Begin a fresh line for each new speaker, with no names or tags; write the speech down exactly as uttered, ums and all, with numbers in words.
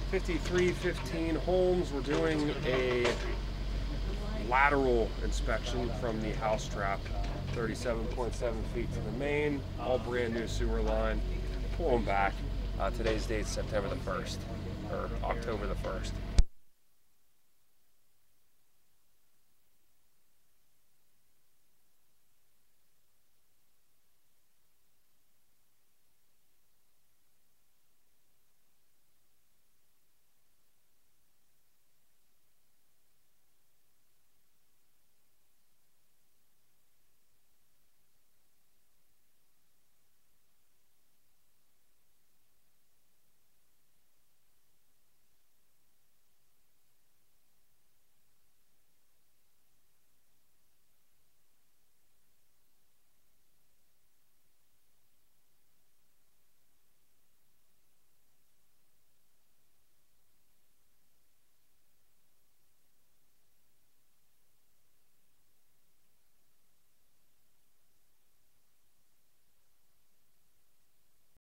fifty-three fifteen Holmes. We're doing a lateral inspection from the house trap, thirty-seven point seven feet to the main, all brand new sewer line. Pull them back. Uh, today's date September the first, or October the first.